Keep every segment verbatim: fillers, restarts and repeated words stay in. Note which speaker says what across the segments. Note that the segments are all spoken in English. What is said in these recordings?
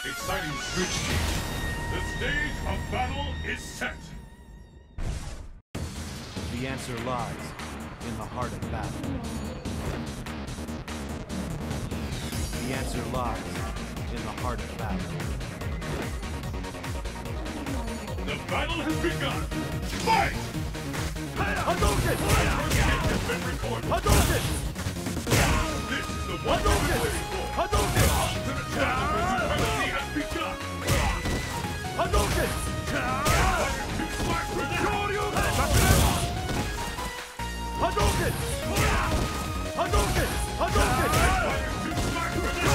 Speaker 1: Exciting switch team. The stage of battle is set.
Speaker 2: The answer lies in the heart of battle. The answer lies in the heart of battle.
Speaker 1: The battle has begun. Fight!
Speaker 2: Hadouken!
Speaker 1: First hit has been recorded.
Speaker 2: Hadouken!
Speaker 1: This is the one we've been waiting for.
Speaker 2: Hadouken!
Speaker 1: The battle for supremacy has begun.
Speaker 2: Hadouken!
Speaker 1: Fire to slash for that.
Speaker 2: Hadouken! Hadouken! Hadouken!
Speaker 1: Fire to slash for that.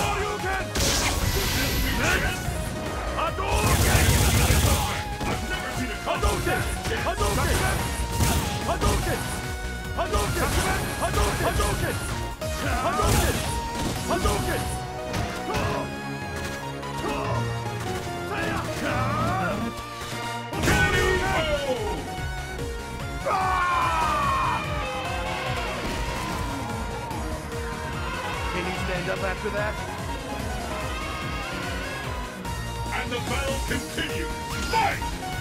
Speaker 2: Hadouken!
Speaker 1: I've never seen a
Speaker 2: Hadouken! Hadouken! Hadouken! Hadouken! Hadouken! Hadouken! Hadouken! Can you stand up after that?
Speaker 1: And the battle continues. Fight!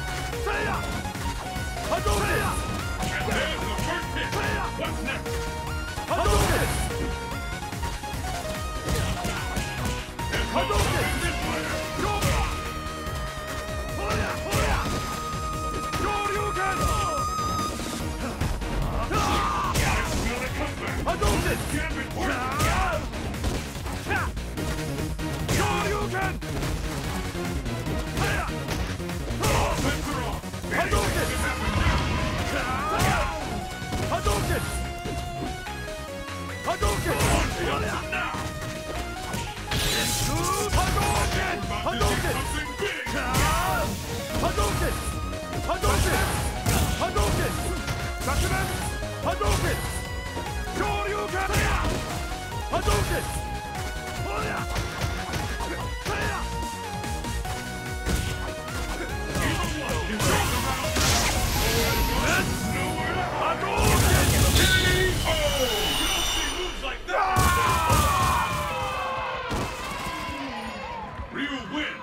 Speaker 2: Hadouken!
Speaker 1: And there's the first hit. What's next?
Speaker 2: Hadouken!
Speaker 1: There's no
Speaker 2: Hadouken!
Speaker 1: stopping this fire. I smell a comeback.
Speaker 2: Hadouken!
Speaker 1: Gambit working. Offense are off.
Speaker 2: Hadouken!
Speaker 1: Anything can happen now.
Speaker 2: Hadouken! Hadouken!
Speaker 1: Just now.
Speaker 2: Hadouken!
Speaker 1: About to see
Speaker 2: Hadouken!
Speaker 1: something big.
Speaker 2: Hadouken! Hadouken! Hadouken! Shakumen! Hadouken! Shoryuken! Hadouken!
Speaker 1: Ryu wins!